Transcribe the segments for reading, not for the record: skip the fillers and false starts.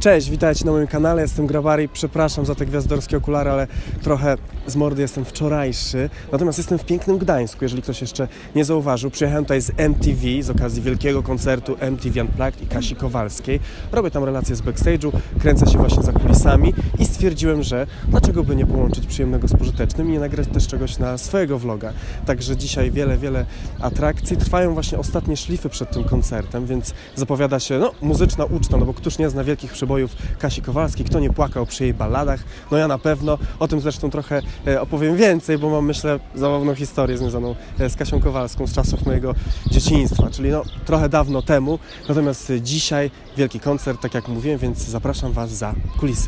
Cześć, witajcie na moim kanale, jestem Grabari, przepraszam za te gwiazdorskie okulary, ale trochę z mordy jestem wczorajszy. Natomiast jestem w pięknym Gdańsku, jeżeli ktoś jeszcze nie zauważył. Przyjechałem tutaj z MTV z okazji wielkiego koncertu MTV Unplugged i Kasi Kowalskiej. Robię tam relacje z backstage'u, kręcę się właśnie za kulisami i stwierdziłem, że dlaczego by nie połączyć przyjemnego z pożytecznym i nie nagrać też czegoś na swojego vloga. Także dzisiaj wiele atrakcji. Trwają właśnie ostatnie szlify przed tym koncertem, więc zapowiada się muzyczna uczta, bo któż nie zna wielkich przebojów Kasi Kowalskiej, kto nie płakał przy jej balladach, ja na pewno. O tym zresztą trochę opowiem więcej, bo mam, myślę, zabawną historię związaną z Kasią Kowalską z czasów mojego dzieciństwa, czyli trochę dawno temu. Natomiast dzisiaj wielki koncert, tak jak mówiłem, więc zapraszam Was za kulisy.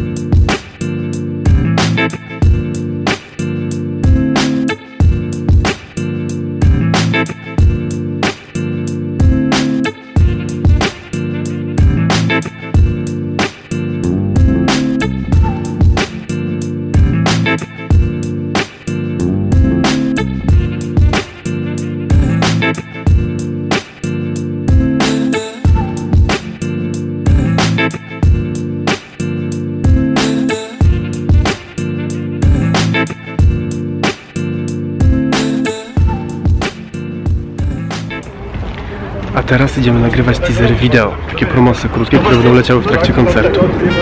A teraz idziemy nagrywać teasery wideo, takie promosy krótkie, które będą leciały w trakcie koncertu.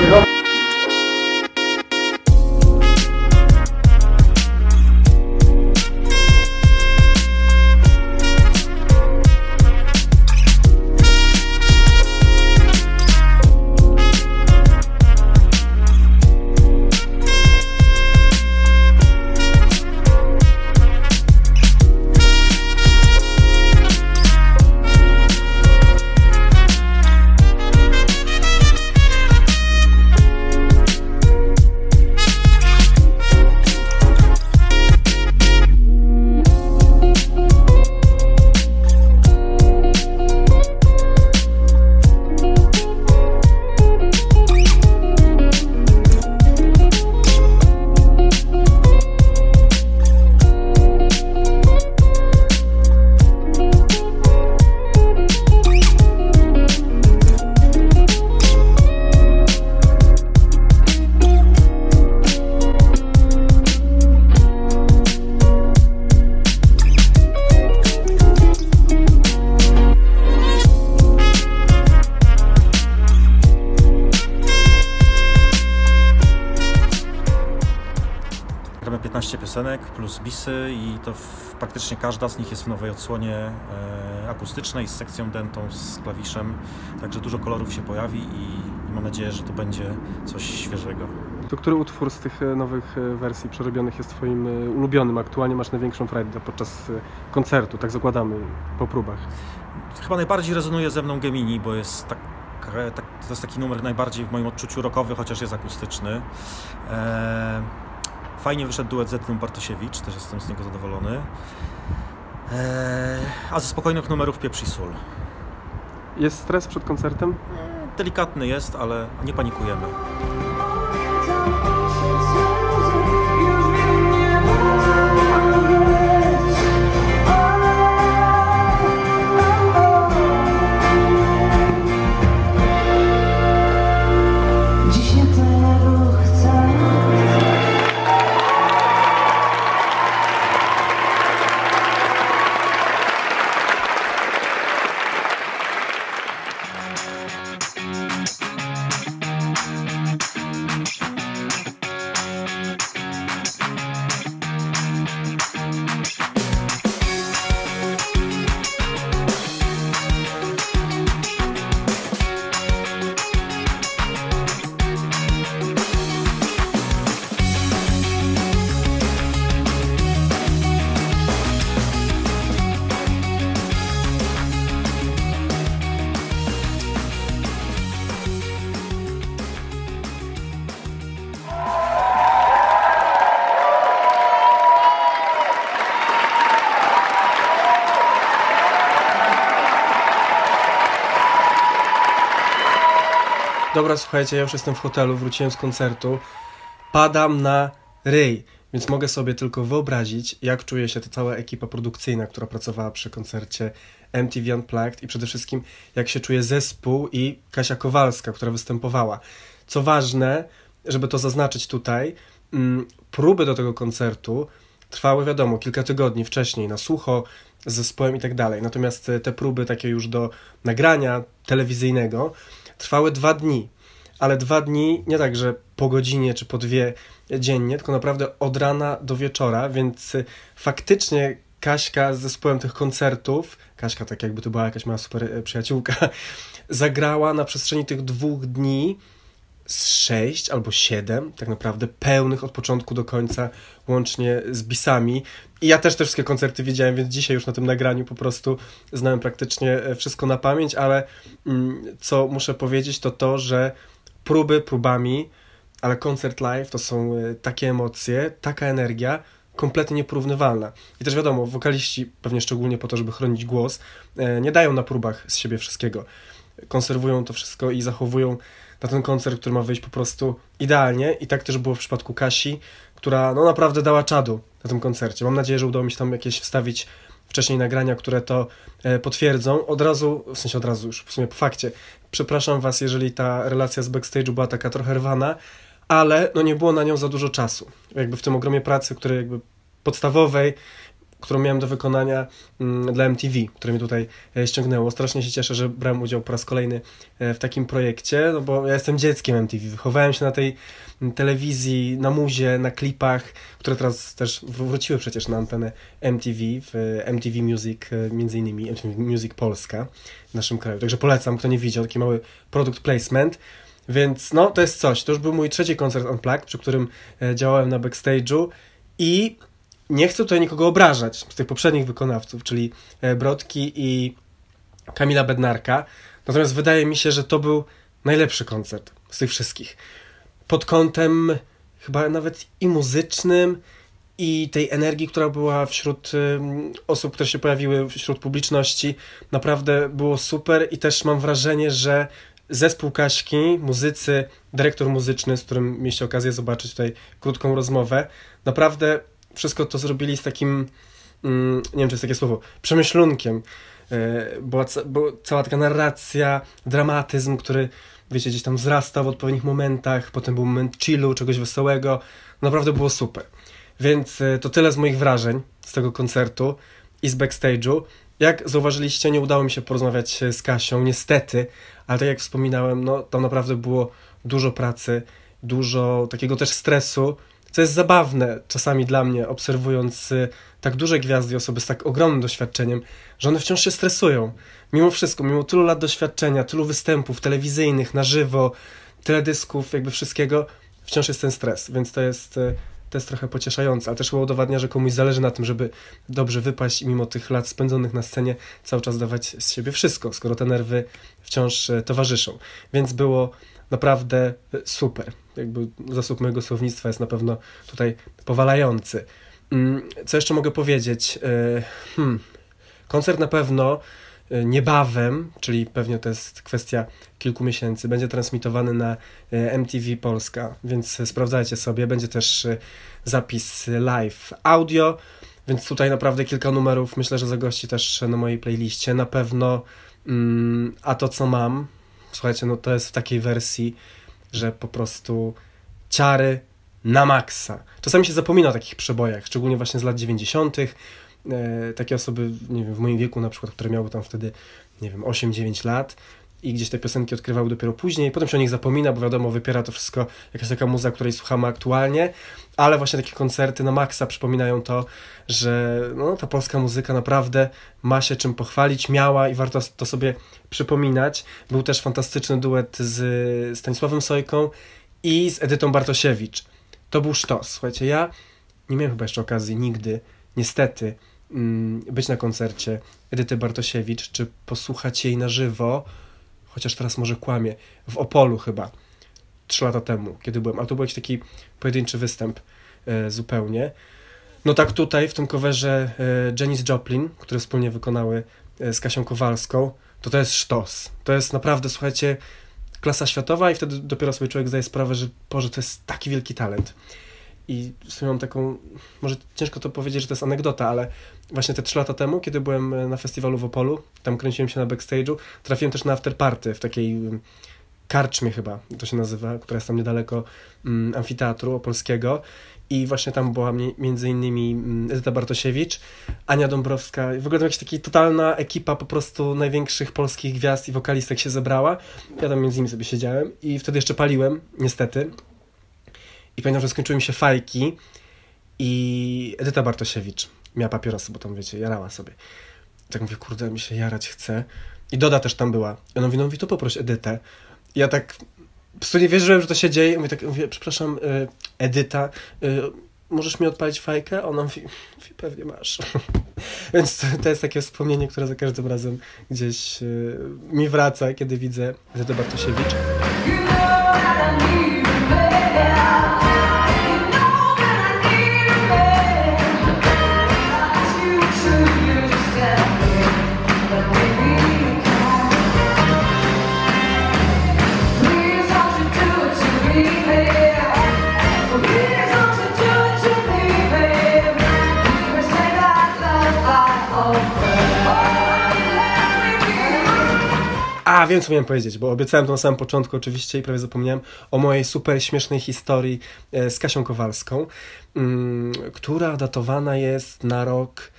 Gramy 15 piosenek plus bisy i to praktycznie każda z nich jest w nowej odsłonie akustycznej z sekcją dentą, z klawiszem, także dużo kolorów się pojawi i mam nadzieję, że to będzie coś świeżego. To który utwór z tych nowych wersji przerobionych jest Twoim ulubionym? Aktualnie masz największą frajdę podczas koncertu, tak zakładamy, po próbach. Chyba najbardziej rezonuje ze mną Gemini, bo jest to jest taki numer najbardziej w moim odczuciu rockowy, chociaż jest akustyczny. Fajnie wyszedł duet z Edną Bartosiewicz, też jestem z niego zadowolony. A ze spokojnych numerów Pieprz i Sól. Jest stres przed koncertem? Delikatny jest, ale nie panikujemy. Dobra, słuchajcie, ja już jestem w hotelu, wróciłem z koncertu. Padam na ryj. Więc mogę sobie tylko wyobrazić, jak czuje się ta cała ekipa produkcyjna, która pracowała przy koncercie MTV Unplugged i przede wszystkim jak się czuje zespół i Kasia Kowalska, która występowała. Co ważne, żeby to zaznaczyć tutaj, próby do tego koncertu trwały, wiadomo, kilka tygodni wcześniej, na sucho, z zespołem i tak dalej. Natomiast te próby takie już do nagrania telewizyjnego trwały 2 dni. Ale 2 dni nie tak, że po godzinie czy po 2 dziennie, tylko naprawdę od rana do wieczora, więc faktycznie Kaśka z zespołem tych koncertów, Kaśka tak jakby to była jakaś mała super przyjaciółka, zagrała na przestrzeni tych 2 dni z 6 albo 7 tak naprawdę pełnych od początku do końca, łącznie z bisami. I ja też te wszystkie koncerty widziałem, więc dzisiaj już na tym nagraniu po prostu znałem praktycznie wszystko na pamięć, ale co muszę powiedzieć to, że próby próbami, ale koncert live to są takie emocje, taka energia, kompletnie nieporównywalna. I też wiadomo, wokaliści, pewnie szczególnie po to, żeby chronić głos, nie dają na próbach z siebie wszystkiego. Konserwują to wszystko i zachowują na ten koncert, który ma wyjść po prostu idealnie. I tak też było w przypadku Kasi, która no naprawdę dała czadu na tym koncercie. Mam nadzieję, że udało mi się tam jakieś wstawić wcześniej nagrania, które to potwierdzą. Od razu już w sumie po fakcie. Przepraszam was, jeżeli ta relacja z backstage'u była taka trochę rwana, ale no nie było na nią za dużo czasu. Jakby w tym ogromie pracy, której jakby podstawowej, którą miałem do wykonania dla MTV, które mnie tutaj ściągnęło. Strasznie się cieszę, że brałem udział po raz kolejny w takim projekcie, no bo ja jestem dzieckiem MTV. Wychowałem się na tej telewizji, na muzie, na klipach, które teraz też wróciły przecież na antenę MTV, w MTV Music, między innymi MTV Music Polska w naszym kraju. Także polecam, kto nie widział, taki mały product placement. Więc no, to jest coś. To już był mój 3. koncert Unplugged, przy którym działałem na backstage'u i nie chcę tutaj nikogo obrażać z tych poprzednich wykonawców, czyli Brodki i Kamila Bednarka. Natomiast wydaje mi się, że to był najlepszy koncert z tych wszystkich. Pod kątem chyba nawet i muzycznym, i tej energii, która była wśród osób, które się pojawiły wśród publiczności. Naprawdę było super i też mam wrażenie, że zespół Kaśki, muzycy, dyrektor muzyczny, z którym mieliście okazję zobaczyć tutaj krótką rozmowę, naprawdę wszystko to zrobili z takim, nie wiem, czy jest takie słowo, przemyślunkiem. Była cała taka narracja, dramatyzm, który, wiecie, gdzieś tam wzrastał w odpowiednich momentach, potem był moment chillu, czegoś wesołego. Naprawdę było super. Więc to tyle z moich wrażeń z tego koncertu i z backstage'u. Jak zauważyliście, nie udało mi się porozmawiać z Kasią, niestety, ale tak jak wspominałem, no tam naprawdę było dużo pracy, dużo takiego też stresu, co jest zabawne czasami dla mnie, obserwując tak duże gwiazdy i osoby z tak ogromnym doświadczeniem, że one wciąż się stresują. Mimo wszystko, mimo tylu lat doświadczenia, tylu występów telewizyjnych, na żywo, teledysków, jakby wszystkiego, wciąż jest ten stres, więc to jest trochę pocieszające, ale też chyba udowadnia, że komuś zależy na tym, żeby dobrze wypaść i mimo tych lat spędzonych na scenie cały czas dawać z siebie wszystko, skoro te nerwy wciąż towarzyszą. Więc było naprawdę super. Jakby zasób mojego słownictwa jest na pewno tutaj powalający. Co jeszcze mogę powiedzieć? Koncert na pewno niebawem, czyli pewnie to jest kwestia kilku miesięcy, będzie transmitowany na MTV Polska, więc sprawdzajcie sobie. Będzie też zapis live audio, więc tutaj naprawdę kilka numerów myślę, że zagości też na mojej playliście. Na pewno A to co mam, słuchajcie, no to jest w takiej wersji, że po prostu ciary na maksa. Czasami się zapomina o takich przebojach, szczególnie właśnie z lat 90. Takie osoby, nie wiem, w moim wieku na przykład, które miały tam wtedy, nie wiem, 8-9 lat i gdzieś te piosenki odkrywały dopiero później. Potem się o nich zapomina, bo wiadomo, wypiera to wszystko jakaś taka muza, której słuchamy aktualnie, ale właśnie takie koncerty na maksa przypominają to, że no, ta polska muzyka naprawdę ma się czym pochwalić, miała i warto to sobie przypominać. Był też fantastyczny duet z Stanisławem Sojką i z Edytą Bartosiewicz. To był sztos. Słuchajcie, ja nie miałem chyba jeszcze okazji nigdy, niestety, być na koncercie Edyty Bartosiewicz, czy posłuchać jej na żywo, chociaż teraz może kłamię, w Opolu chyba, 3 lata temu, kiedy byłem, ale to był jakiś taki pojedynczy występ zupełnie. No tak tutaj, w tym coverze Janis Joplin, które wspólnie wykonały z Kasią Kowalską, to jest sztos. To jest naprawdę, słuchajcie, klasa światowa i wtedy dopiero sobie człowiek zdaje sprawę, że Boże, to jest taki wielki talent. i w sumie mam taką, może ciężko to powiedzieć, że to jest anegdota, ale właśnie te 3 lata temu, kiedy byłem na festiwalu w Opolu, tam kręciłem się na backstage'u, trafiłem też na afterparty w takiej karczmie chyba, to się nazywa, która jest tam niedaleko amfiteatru opolskiego i właśnie tam była między innymi Edyta Bartosiewicz, Ania Dąbrowska, w ogóle tam jakaś taka totalna ekipa po prostu największych polskich gwiazd i wokalistek się zebrała. Ja tam między nimi sobie siedziałem i wtedy jeszcze paliłem, niestety. I pamiętam, że skończyły mi się fajki i Edyta Bartosiewicz miała papierosy, bo tam, wiecie, jarała sobie. Tak mówię, kurde, mi się jarać chce. I Doda też tam była. I ona mówi, to poproś Edytę. I ja tak po prostu nie wierzyłem, że to się dzieje. Mówię, przepraszam, Edyta, możesz mi odpalić fajkę? Ona mówi, pewnie masz. Więc to jest takie wspomnienie, które za każdym razem gdzieś mi wraca, kiedy widzę Edytę Bartosiewicz. Wiem, co miałem powiedzieć, bo obiecałem to na samym początku oczywiście i prawie zapomniałem o mojej super śmiesznej historii z Kasią Kowalską, która datowana jest na rok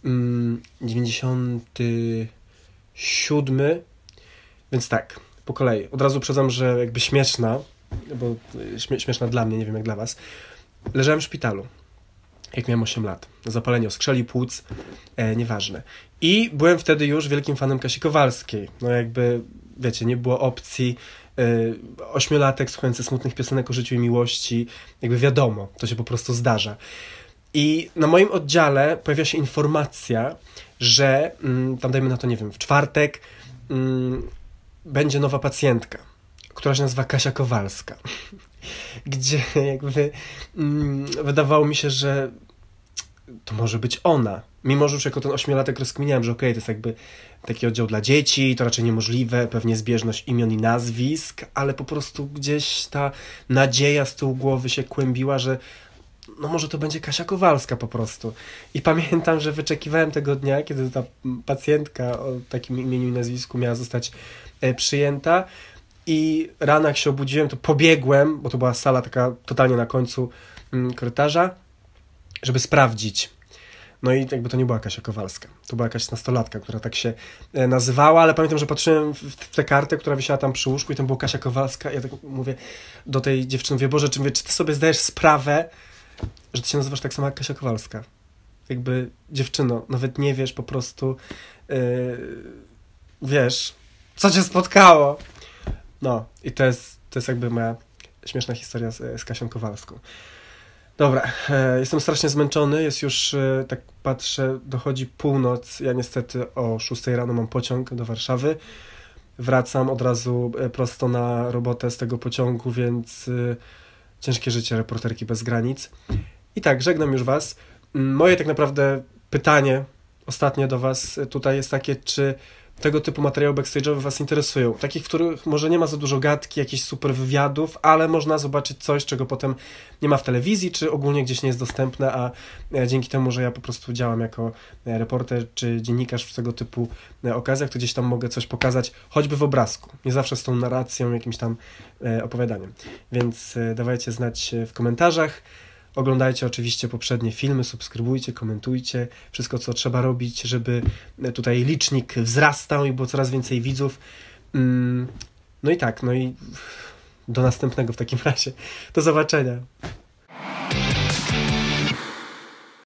97, więc tak, po kolei. Od razu przyznam, że jakby śmieszna, bo śmieszna dla mnie, nie wiem jak dla was. Leżałem w szpitalu, jak miałem 8 lat. Zapalenie oskrzeli płuc, nieważne. I byłem wtedy już wielkim fanem Kasi Kowalskiej. No jakby, wiecie, nie było opcji. 8-latek słuchający smutnych piosenek o życiu i miłości. Jakby wiadomo, to się po prostu zdarza. I na moim oddziale pojawia się informacja, że tam dajmy na to, nie wiem, w czwartek będzie nowa pacjentka, która się nazywa Kasia Kowalska. Gdzie jakby wydawało mi się, że to może być ona. Mimo, że już jako ten 8-latek rozkminiałem, że okej, to jest jakby taki oddział dla dzieci, to raczej niemożliwe, pewnie zbieżność imion i nazwisk, ale po prostu gdzieś ta nadzieja z tyłu głowy się kłębiła, że no może to będzie Kasia Kowalska po prostu. I pamiętam, że wyczekiwałem tego dnia, kiedy ta pacjentka o takim imieniu i nazwisku miała zostać przyjęta. I rano jak się obudziłem, to pobiegłem, bo to była sala taka totalnie na końcu korytarza, żeby sprawdzić. No i jakby to nie była Kasia Kowalska. To była jakaś nastolatka, która tak się nazywała, ale pamiętam, że patrzyłem w tę kartę, która wisiała tam przy łóżku i tam była Kasia Kowalska. I ja tak mówię do tej dziewczyny, mówię, Boże, czy ty sobie zdajesz sprawę, że ty się nazywasz tak samo jak Kasia Kowalska? Jakby, dziewczyno, nawet nie wiesz po prostu, wiesz, co cię spotkało. No, i to jest jakby moja śmieszna historia z Kasią Kowalską. Dobra, jestem strasznie zmęczony, jest już, tak patrzę, dochodzi północ, ja niestety o 6 rano mam pociąg do Warszawy, wracam od razu prosto na robotę z tego pociągu, więc ciężkie życie reporterki bez granic. I tak, żegnam już was. Moje tak naprawdę pytanie ostatnie do was tutaj jest takie, czy tego typu materiały backstage'owe was interesują. Takich, w których może nie ma za dużo gadki, jakichś super wywiadów, ale można zobaczyć coś, czego potem nie ma w telewizji, czy ogólnie gdzieś nie jest dostępne, a dzięki temu, że ja po prostu działam jako reporter czy dziennikarz w tego typu okazjach, to gdzieś tam mogę coś pokazać, choćby w obrazku. Nie zawsze z tą narracją, jakimś tam opowiadaniem. Więc dawajcie znać w komentarzach. Oglądajcie oczywiście poprzednie filmy, subskrybujcie, komentujcie, wszystko co trzeba robić, żeby tutaj licznik wzrastał i było coraz więcej widzów. No i tak, no i do następnego w takim razie. Do zobaczenia.